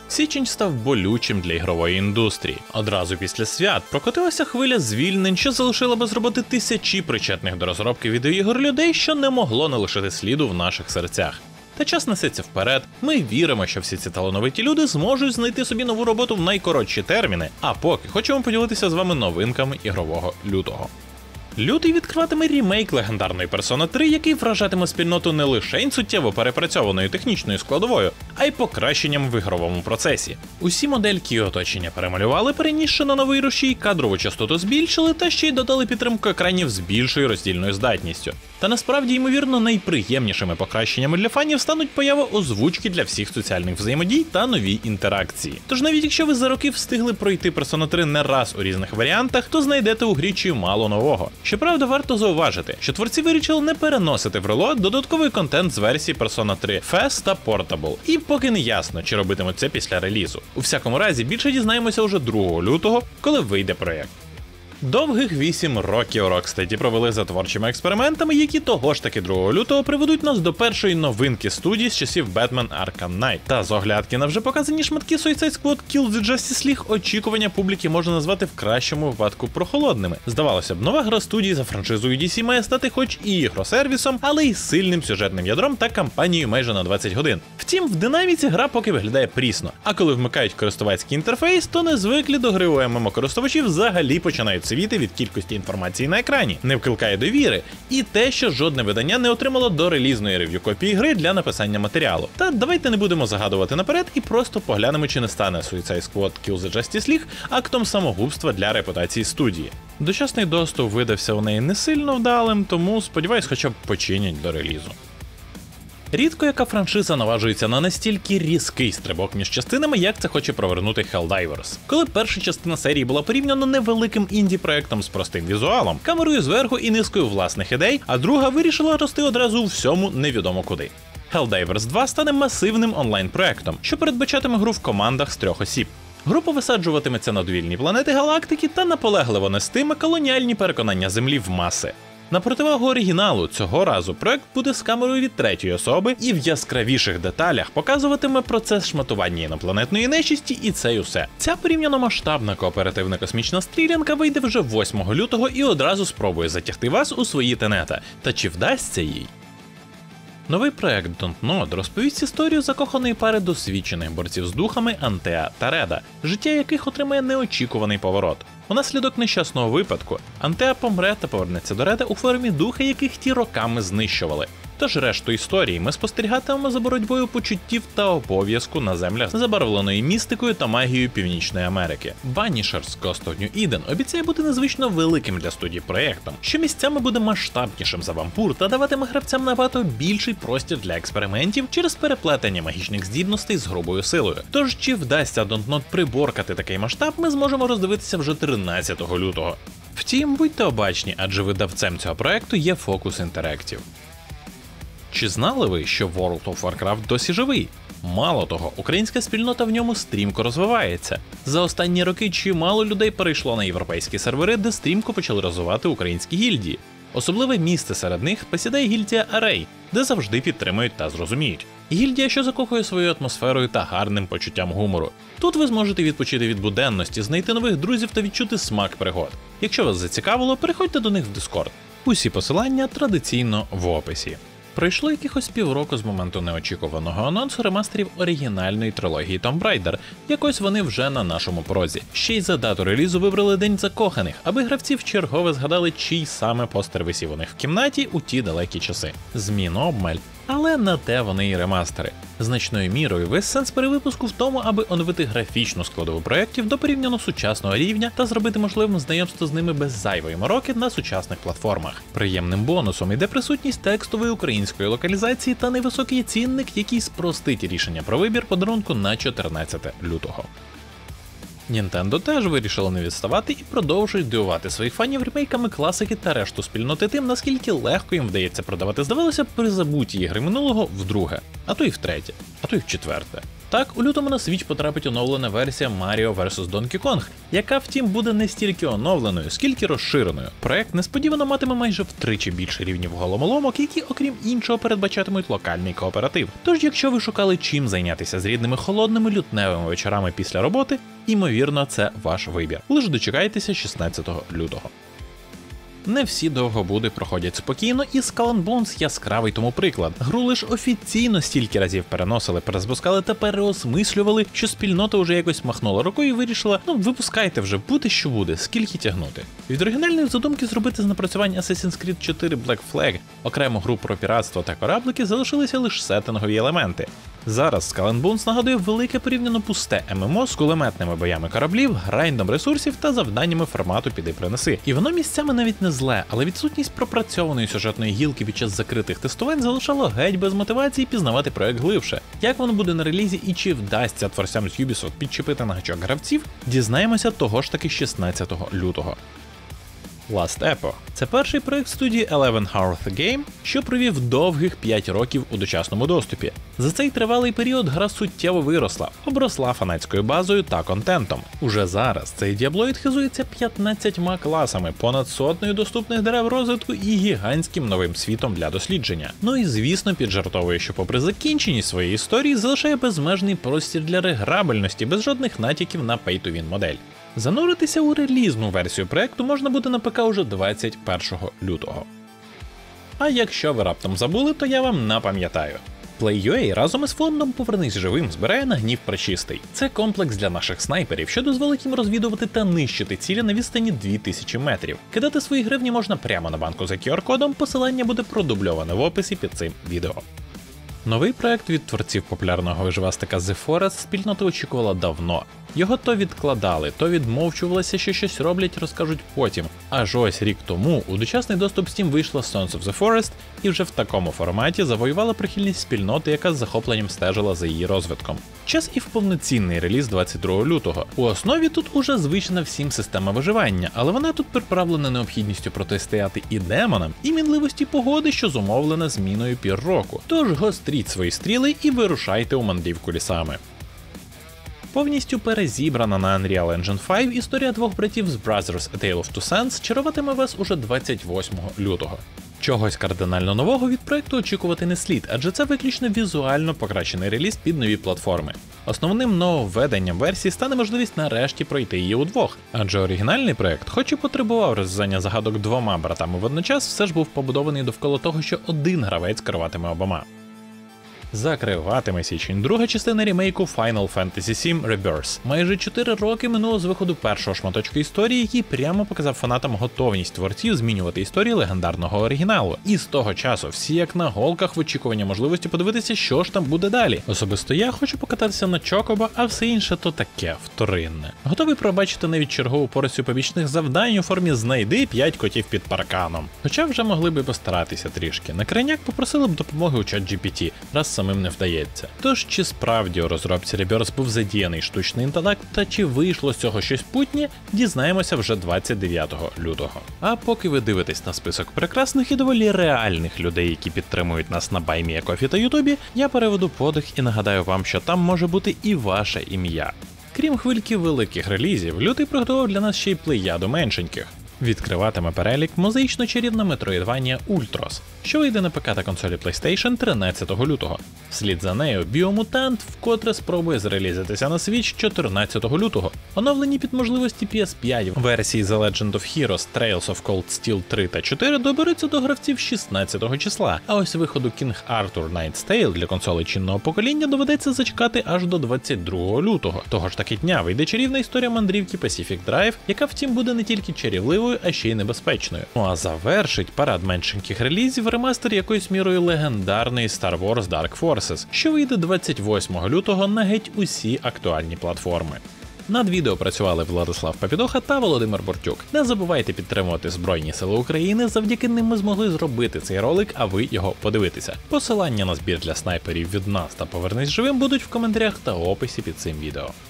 Січень став болючим для ігрової індустрії. Одразу після свят прокотилася хвиля звільнень, що залишила без роботи тисячі причетних до розробки відеоігор людей, що не могло не лишити сліду в наших серцях. Та час несеться вперед, ми віримо, що всі ці талановиті люди зможуть знайти собі нову роботу в найкоротші терміни, а поки хочемо поділитися з вами новинками ігрового лютого. Лютий відкриватиме рімейк легендарної Persona 3, який вражатиме спільноту не лише суттєво перепрацьованою технічною складовою, а й покращенням в ігровому процесі. Усі модельки і оточення перемалювали, перенісши на новий рушій, кадрову частоту збільшили та ще й додали підтримку екранів з більшою роздільною здатністю. Та насправді, ймовірно, найприємнішими покращеннями для фанів стануть поява озвучки для всіх соціальних взаємодій та нові інтеракції. Тож навіть якщо ви за роки встигли пройти Persona 3 не раз у різних варіантах, то знайдете у грі чимало нового. Щоправда, варто зауважити, що творці вирішили не переносити в релот додатковий контент з версії Persona 3 FES та Portable, і поки не ясно, чи робитимуть це після релізу. У всякому разі, більше дізнаємося уже 2 лютого, коли вийде проєкт. Довгих 8 років Rocksteady провели за творчими експериментами, які того ж таки 2 лютого приведуть нас до першої новинки студії з часів Batman Arkham Knight. Та з оглядки на вже показані шматки Suicide Squad Kill the Justice League очікування публіки можна назвати в кращому випадку прохолодними. Здавалося б, нова гра студії за франшизою DC має стати хоч і ігросервісом, але й сильним сюжетним ядром та кампанією майже на 20 годин. Втім, в динаміці гра поки виглядає прісно, а коли вмикають користувацький інтерфейс, то незвиклі до гри у ММО-користувачі взагалі починають світи від кількості інформації на екрані, не вкликає довіри, і те, що жодне видання не отримало до релізної рев'ю копії гри для написання матеріалу. Та давайте не будемо загадувати наперед і просто поглянемо, чи не стане Suicide Squad Kill the Justice League актом самогубства для репутації студії. Дочасний доступ видався у неї не сильно вдалим, тому сподіваюсь, хоча б починять до релізу. Рідко яка франшиза наважується на настільки різкий стрибок між частинами, як це хоче провернути Helldivers. Коли перша частина серії була порівняно невеликим інді-проектом з простим візуалом, камерою зверху і низкою власних ідей, а друга вирішила рости одразу у всьому невідомо куди. Helldivers 2 стане масивним онлайн-проектом, що передбачатиме гру в командах з 3 осіб. Група висаджуватиметься на довільні планети галактики та наполегливо нестиме колоніальні переконання Землі в маси. На противагу оригіналу, цього разу проект буде з камерою від 3-ї особи і в яскравіших деталях показуватиме процес шматування інопланетної нечисті, і це й усе. Ця порівняно масштабна кооперативна космічна стрілянка вийде вже 8 лютого і одразу спробує затягти вас у свої тенета. Та чи вдасться їй? Новий проект Dontnod розповість історію закоханої пари досвідчених борців з духами Антеа та Реда, життя яких отримає неочікуваний поворот. Унаслідок нещасного випадку Антеа помре та повернеться до Реда у формі духа, яких ті роками знищували. Тож решту історії ми спостерігатимемо за боротьбою почуттів та обов'язку на землях, забарвленої містикою та магією Північної Америки. Banishers Ghost of New Eden обіцяє бути незвично великим для студії проєктом, що місцями буде масштабнішим за вампур та даватиме гравцям набагато більший простір для експериментів через переплетення магічних здібностей з грубою силою. Тож, чи вдасться Dontnod приборкати такий масштаб, ми зможемо роздивитися вже 13 лютого. Втім, будьте обачні, адже видавцем цього проєкту є Focus Interactive. Чи знали ви, що World of Warcraft досі живий? Мало того, українська спільнота в ньому стрімко розвивається. За останні роки чимало людей перейшло на європейські сервери, де стрімко почали розвивати українські гільдії. Особливе місце серед них посідає гільдія Array, де завжди підтримують та зрозуміють. Гільдія, що закохує своєю атмосферою та гарним почуттям гумору. Тут ви зможете відпочити від буденності, знайти нових друзів та відчути смак пригод. Якщо вас зацікавило, переходьте до них в Discord. Усі посилання традиційно в описі. Пройшло якихось півроку з моменту неочікуваного анонсу ремастерів оригінальної трилогії Tomb Raider, якось вони вже на нашому порозі. Ще й за дату релізу вибрали День закоханих, аби гравці вчергове згадали, чий саме постер висів у них в кімнаті у ті далекі часи. Змін обмаль. Але на те вони і ремастери. Значною мірою весь сенс перевипуску в тому, аби оновити графічну складову проєктів до порівняно сучасного рівня та зробити можливим знайомство з ними без зайвої мороки на сучасних платформах. Приємним бонусом іде присутність текстової української локалізації та невисокий цінник, який спростить рішення про вибір подарунку на 14 лютого. Nintendo теж вирішило не відставати і продовжують дивувати своїх фанів ремейками класики та решту спільноти тим, наскільки легко їм вдається продавати, здавалося б, призабуті ігри минулого вдруге, а то й втретє, а то й вчетверте. Так, у лютому на Switch потрапить оновлена версія Mario vs. Donkey Kong, яка втім буде не стільки оновленою, скільки розширеною. Проект несподівано матиме майже втричі більше рівнів головоломок, які окрім іншого передбачатимуть локальний кооператив. Тож якщо ви шукали чим зайнятися з рідними холодними лютневими вечорами після роботи, ймовірно це ваш вибір. Лише дочекайтеся 16 лютого. Не всі довгобуди проходять спокійно, і Skull and Bones яскравий тому приклад. Гру лиш офіційно стільки разів переносили, перезапускали та переосмислювали, що спільнота вже якось махнула рукою і вирішила, випускайте вже, буде що буде, скільки тягнути. Від оригінальної задумки зробити з напрацювань Assassin's Creed 4 Black Flag окрему гру про піратство та кораблики залишилися лише сеттингові елементи. Зараз Skull and Bones нагадує велике порівняно пусте ММО з кулеметними боями кораблів, грайндом ресурсів та завданнями формату піди-принеси. І воно місцями навіть не зле, але відсутність пропрацьованої сюжетної гілки під час закритих тестувань залишало геть без мотивації пізнавати проект глибше. Як воно буде на релізі і чи вдасться творцям з Ubisoft підчепити на гачок гравців, дізнаємося того ж таки 16 лютого. Last Epoch – це перший проект студії 11th Game, що провів довгих 5 років у дочасному доступі. За цей тривалий період гра суттєво виросла, обросла фанатською базою та контентом. Уже зараз цей діаблоїд хизується 15 класами, понад сотнею доступних дерев розвитку і гігантським новим світом для дослідження. Ну і звісно піджартовує, що попри закінченість своєї історії залишає безмежний простір для реграбельності без жодних натяків на pay-to-win модель. Зануритися у релізну версію проекту можна буде на ПК уже 21 лютого. А якщо ви раптом забули, то я вам напам'ятаю. Play.ua разом із фондом «Повернись живим» збирає на гнів пречистий. Це комплекс для наших снайперів, що дозволить їм розвідувати та нищити цілі на відстані 2000 метрів. Кидати свої гривні можна прямо на банку за QR-кодом, посилання буде продубльоване в описі під цим відео. Новий проект від творців популярного виживастика The Forest спільнота очікувала давно. Його то відкладали, то відмовчувалися, що щось роблять, розкажуть потім. Аж ось рік тому у дочасний доступ Steam вийшла Sons of the Forest і вже в такому форматі завоювала прихильність спільноти, яка з захопленням стежила за її розвитком. Час і в повноцінний реліз 22 лютого. У основі тут уже звична всім система виживання, але вона тут приправлена необхідністю протистояти і демонам, і мінливості погоди, що зумовлена зміною пір року. Тож гостріть свої стріли і вирушайте у мандрівку лісами. Повністю перезібрана на Unreal Engine 5 історія двох братів з Brothers: A Tale of Two Sons чаруватиме вас уже 28 лютого. Чогось кардинально нового від проекту очікувати не слід, адже це виключно візуально покращений реліз під нові платформи. Основним нововведенням версії стане можливість нарешті пройти її удвох, адже оригінальний проект, хоч і потребував розв'язання загадок двома братами водночас, все ж був побудований довкола того, що один гравець керуватиме обома. Закриватиме січень друга частина ремейку Final Fantasy VII Rebirth. Майже 4 роки минуло з виходу першого шматочка історії, який прямо показав фанатам готовність творців змінювати історію легендарного оригіналу. І з того часу всі як на голках в очікуванні можливості подивитися, що ж там буде далі. Особисто я хочу покататися на Чокобо, а все інше то таке, вторинне. Готовий пробачити навіть чергову порцію побічних завдань у формі «знайди 5 котів під парканом». Хоча вже могли би постаратися трішки. На крайняк попросили б допомоги у ChatGPT, раз самим не вдається. Тож, чи справді у розробці Rebirth був задіяний штучний інтелект, та чи вийшло з цього щось путнє, дізнаємося вже 29 лютого. А поки ви дивитесь на список прекрасних і доволі реальних людей, які підтримують нас на Buy Me a Coffee та Ютубі, я переведу подих і нагадаю вам, що там може бути і ваше ім'я. Крім хвильки великих релізів, лютий приготував для нас ще й плеяду меншеньких. Відкриватиме перелік мозаїчно-чарівна Metroidvania Ultros, що вийде на ПК та консолі PlayStation 13 лютого. Вслід за нею Biomutant вкотре спробує зрелізитися на Switch 14 лютого. Оновлені під можливості PS5 версії The Legend of Heroes Trails of Cold Steel 3 та 4 доберуться до гравців 16 числа, а ось виходу King Arthur Knight's Tale для консолей чинного покоління доведеться зачекати аж до 22 лютого. Того ж таки дня вийде чарівна історія мандрівки Pacific Drive, яка втім буде не тільки чарівливою, а ще й небезпечною. Ну а завершить парад меншеньких релізів ремастер якоюсь мірою легендарної Star Wars Dark Forces, що вийде 28 лютого на геть усі актуальні платформи. Над відео працювали Владислав Папідоха та Володимир Бортюк. Не забувайте підтримувати Збройні Сили України, завдяки ним ми змогли зробити цей ролик, а ви його подивитеся. Посилання на збір для снайперів від нас та Повернись живим будуть в коментарях та описі під цим відео.